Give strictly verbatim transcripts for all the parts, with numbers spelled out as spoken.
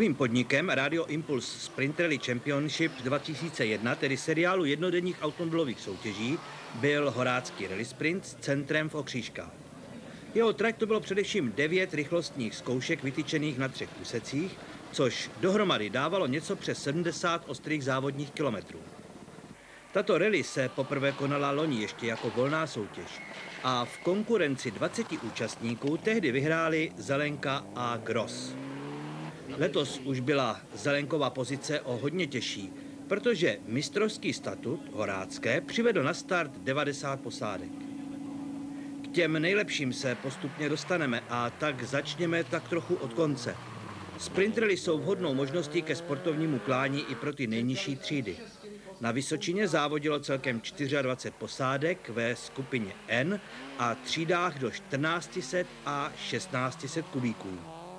Druhým podnikem Radio Impulse Sprint Rally Championship dva tisíce jedna, tedy seriálu jednodenních automobilových soutěží, byl Horácký rally sprint s centrem v Okřížkách. Jeho trať to bylo především devět rychlostních zkoušek vytyčených na třech úsecích, což dohromady dávalo něco přes sedmdesát ostrých závodních kilometrů. Tato rally se poprvé konala loni ještě jako volná soutěž a v konkurenci dvaceti účastníků tehdy vyhráli Zelenka a Gross. Letos už byla Zelenková pozice o hodně těžší, protože mistrovský statut Horácké přivedl na start devadesát posádek. K těm nejlepším se postupně dostaneme a tak začněme tak trochu od konce. Sprint rally jsou vhodnou možností ke sportovnímu klání i pro ty nejnižší třídy. Na Vysočině závodilo celkem dvacet čtyři posádek ve skupině N a třídách do čtrnáct set a šestnáct set kubíků.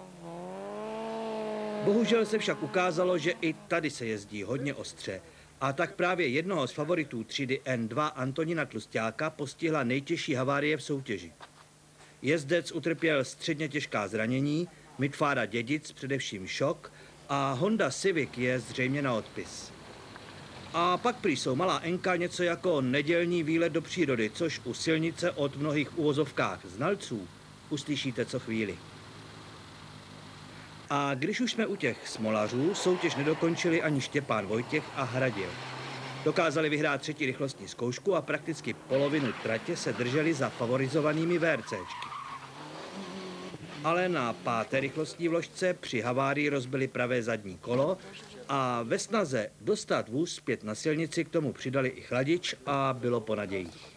Bohužel se však ukázalo, že i tady se jezdí hodně ostře. A tak právě jednoho z favoritů třídy N dva Antonína Tlusťáka postihla nejtěžší havárie v soutěži. Jezdec utrpěl středně těžká zranění, Mitfára Dědic především šok a Honda Civic je zřejmě na odpis. A pak prý jsou malá Enka něco jako nedělní výlet do přírody, což u silnice od mnohých uvozovkách znalců uslyšíte co chvíli. A když už jsme u těch smolařů, soutěž nedokončili ani Štěpán Vojtěch a Hradil. Dokázali vyhrát třetí rychlostní zkoušku a prakticky polovinu tratě se drželi za favorizovanými VRCčky. Ale na páté rychlostní vložce při havárii rozbili pravé zadní kolo a ve snaze dostat vůz zpět na silnici k tomu přidali i chladič a bylo po nadějích.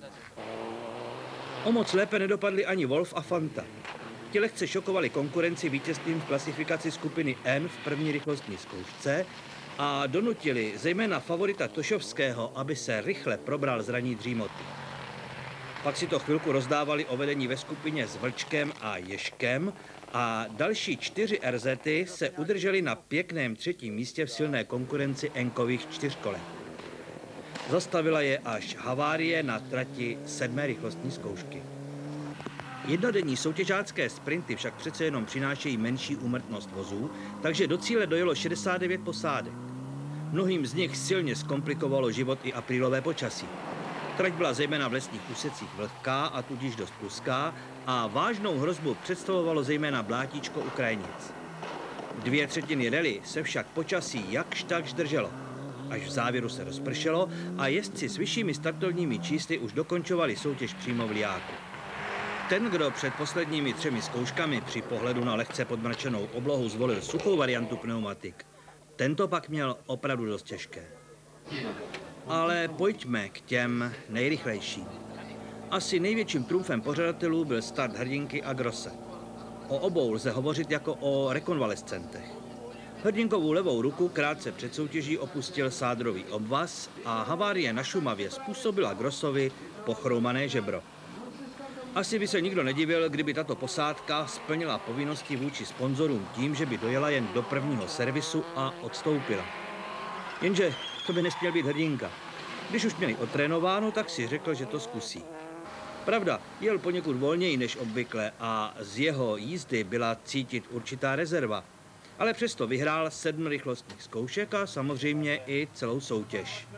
O moc lépe nedopadli ani Wolf a Fanta. Ti lehce šokovali konkurenci vítězstvím v klasifikaci skupiny N v první rychlostní zkoušce a donutili zejména favorita Tošovského, aby se rychle probral z raní dřímoty. Pak si to chvilku rozdávali o vedení ve skupině s Vlčkem a Ježkem a další čtyři R Z ty se udrželi na pěkném třetím místě v silné konkurenci Enkových čtyřkolek. Zastavila je až havárie na trati sedmé rychlostní zkoušky. Jednodenní soutěžácké sprinty však přece jenom přinášejí menší úmrtnost vozů, takže do cíle dojelo šedesát devět posádek. Mnohým z nich silně zkomplikovalo život i aprílové počasí. Trať byla zejména v lesních úsecích vlhká a tudíž dost pluská a vážnou hrozbu představovalo zejména blátíčko u krajnic. Dvě třetiny rally se však počasí jakž takž drželo. Až v závěru se rozpršelo a jezdci s vyššími startovními čísly už dokončovali soutěž přímo v liáku. Ten, kdo před posledními třemi zkouškami při pohledu na lehce podmračenou oblohu zvolil suchou variantu pneumatik, tento pak měl opravdu dost těžké. Ale pojďme k těm nejrychlejším. Asi největším trumfem pořadatelů byl start Hrdinky a Grosse. O obou lze hovořit jako o rekonvalescentech. Hrdinkovou levou ruku krátce před soutěží opustil sádrový obvaz a havárie na Šumavě způsobila Grossovi pochroumané žebro. Asi by se nikdo nedivil, kdyby tato posádka splnila povinnosti vůči sponzorům tím, že by dojela jen do prvního servisu a odstoupila. Jenže to by nesměl být Hrdinka. Když už měli otrénováno, tak si řekl, že to zkusí. Pravda, jel poněkud volněji než obvykle a z jeho jízdy byla cítit určitá rezerva. Ale přesto vyhrál sedm rychlostních zkoušek a samozřejmě i celou soutěž.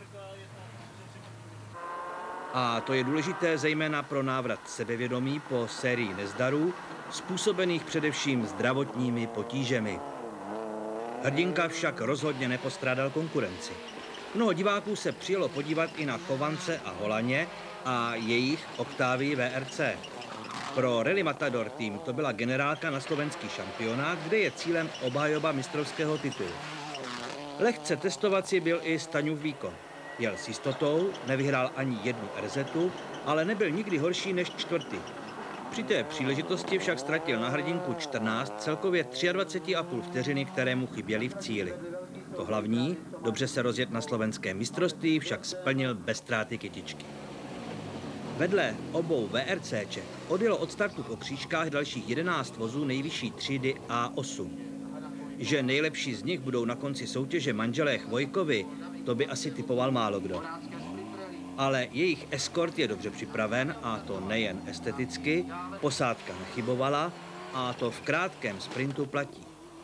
A to je důležité zejména pro návrat sebevědomí po sérii nezdarů, způsobených především zdravotními potížemi. Hrdinka však rozhodně nepostrádal konkurenci. Mnoho diváků se přijelo podívat i na Chovance a Holaně a jejich Octavii V R C. Pro Rally Matador tým to byla generálka na slovenský šampionát, kde je cílem obhajoba mistrovského titulu. Lehce testovací byl i Staňův výkon. Jel s jistotou, nevyhrál ani jednu R Z tu, ale nebyl nikdy horší než čtvrtý. Při té příležitosti však ztratil na Hrdinku čtrnáct, celkově dvacet tři a půl vteřiny, které mu chyběly v cíli. To hlavní, dobře se rozjet na slovenském mistrovství, však splnil bez ztráty kytičky. Vedle obou VRCček odjelo od startu v Okřížkách dalších jedenáct vozů nejvyšší třídy A osm. Že nejlepší z nich budou na konci soutěže manželé Chvojkovi, to by asi typoval málo kdo. Ale jejich eskort je dobře připraven, a to nejen esteticky, posádka nechybovala a to v krátkém sprintu platí.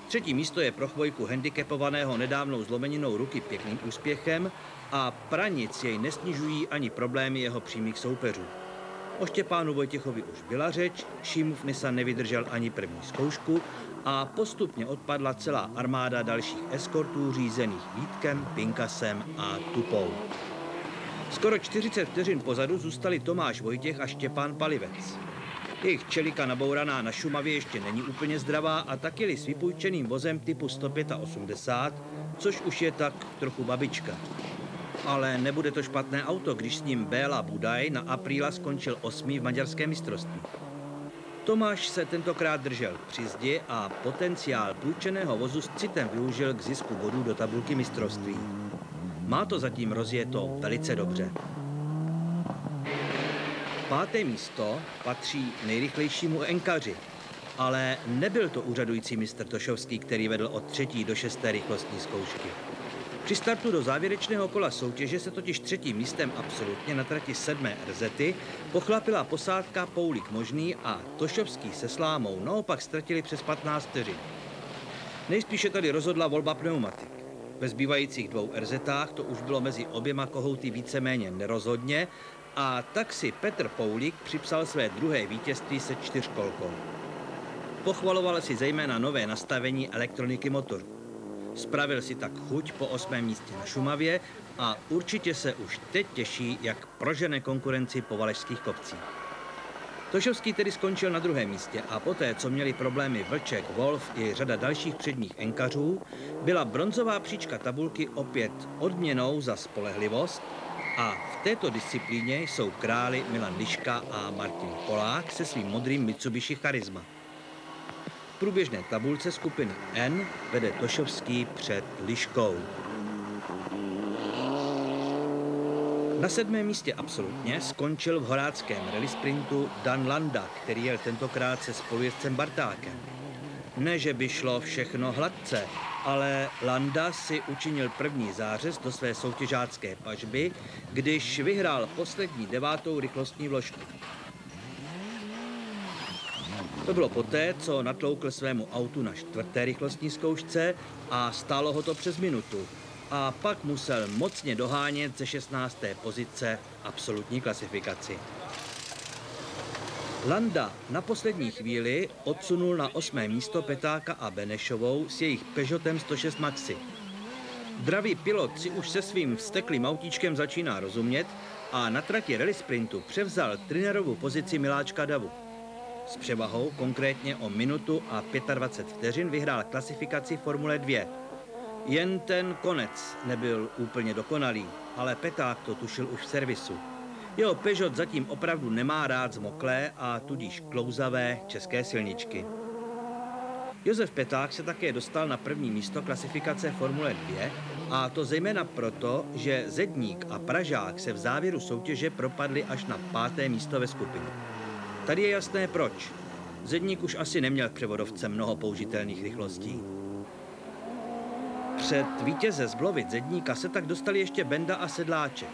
Třetí místo je pro Chvojku handicapovaného nedávnou zlomeninou ruky pěkným úspěchem a pranic jej nesnižují ani problémy jeho přímých soupeřů. O Štěpánu Vojtěchovi už byla řeč, Šímův Nissan nevydržel ani první zkoušku a postupně odpadla celá armáda dalších eskortů řízených Vítkem, Pinkasem a Tupou. Skoro čtyřicet vteřin pozadu zůstali Tomáš Vojtěch a Štěpán Palivec. Jejich čelika nabouraná na Šumavě ještě není úplně zdravá a tak jeli s vypůjčeným vozem typu sto osmdesát pět, což už je tak trochu babička. Ale nebude to špatné auto, když s ním Béla Budaj na Apríla skončil osmý v maďarském mistrovství. Tomáš se tentokrát držel při zdi a potenciál půjčeného vozu s citem využil k zisku bodů do tabulky mistrovství. Má to zatím rozjeto velice dobře. Páté místo patří nejrychlejšímu enkaři, ale nebyl to úřadující mistr Tošovský, který vedl od třetí do šesté rychlostní zkoušky. Při startu do závěrečného kola soutěže se totiž třetím místem absolutně na trati sedmé R Z pochlapila posádka Poulik Možný a Tošovský se Slámou naopak ztratili přes patnáct vteřin. Nejspíše tady rozhodla volba pneumatik. Ve zbývajících dvou R Zetách to už bylo mezi oběma kohouty víceméně nerozhodně a tak si Petr Poulik připsal své druhé vítězství se čtyřkolkou. Pochvaloval si zejména nové nastavení elektroniky motoru. Spravil si tak chuť po osmém místě na Šumavě a určitě se už teď těší, jak prožene konkurenci po valašských kopcích. Tošovský tedy skončil na druhém místě a poté, co měli problémy Vlček, Wolf i řada dalších předních enkařů, byla bronzová příčka tabulky opět odměnou za spolehlivost a v této disciplíně jsou králi Milan Liška a Martin Polák se svým modrým Mitsubishi Charisma. V průběžné tabulce skupiny N vede Tošovský před Liškou. Na sedmém místě absolutně skončil v horáckém rally sprintu Dan Landa, který jel tentokrát se spolujezdcem Bartákem. Ne, že by šlo všechno hladce, ale Landa si učinil první zářez do své soutěžácké pažby, když vyhrál poslední devátou rychlostní vložku. To bylo poté, co natloukl svému autu na čtvrté rychlostní zkoušce a stálo ho to přes minutu. A pak musel mocně dohánět ze šestnácté pozice absolutní klasifikaci. Landa na poslední chvíli odsunul na osmé místo Petáka a Benešovou s jejich Peugeotem sto šest Maxi. Dravý pilot si už se svým vzteklým autíčkem začíná rozumět a na trati rally sprintu převzal Trinerovu pozici Miláčka Davu. S převahou konkrétně o minutu a dvacet pět vteřin vyhrál klasifikaci Formule dva. Jen ten konec nebyl úplně dokonalý, ale Peták to tušil už v servisu. Jeho Peugeot zatím opravdu nemá rád zmoklé a tudíž klouzavé české silničky. Josef Peták se také dostal na první místo klasifikace Formule dva a to zejména proto, že Zedník a Pražák se v závěru soutěže propadli až na páté místo ve skupině. Tady je jasné proč. Zedník už asi neměl v převodovce mnoho použitelných rychlostí. Před vítěze z Blovic Zedníka se tak dostali ještě Benda a Sedláček.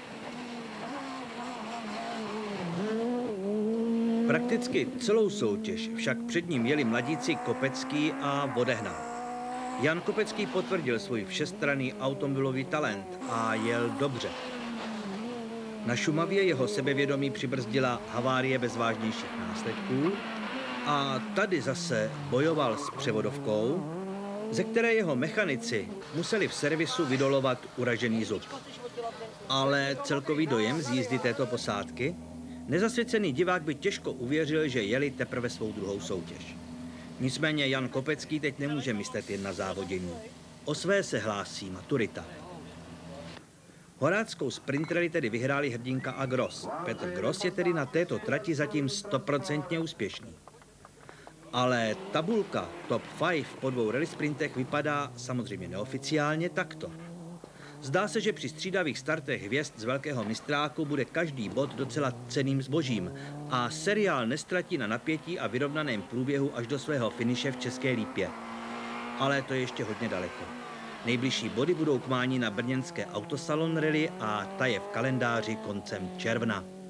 Prakticky celou soutěž však před ním jeli mladíci Kopecký a Vodehnal. Jan Kopecký potvrdil svůj všestranný automobilový talent a jel dobře. Na Šumavě jeho sebevědomí přibrzdila havárie bez vážnějších následků a tady zase bojoval s převodovkou, ze které jeho mechanici museli v servisu vydolovat uražený zub. Ale celkový dojem z jízdy této posádky? Nezasvěcený divák by těžko uvěřil, že jeli teprve svou druhou soutěž. Nicméně Jan Kopecký teď nemůže myslet jen na závodění. O své se hlásí maturita. Horáckou sprint rally tedy vyhráli Hrdinka a Gross. Petr Gross je tedy na této trati zatím stoprocentně úspěšný. Ale tabulka top pět po dvou rally sprintech vypadá samozřejmě neoficiálně takto. Zdá se, že při střídavých startech hvězd z velkého mistráku bude každý bod docela cenným zbožím a seriál nestratí na napětí a vyrovnaném průběhu až do svého finiše v České Lípě. Ale to je ještě hodně daleko. Nejbližší body budou k mání na brněnské autosalon rally a ta je v kalendáři koncem června.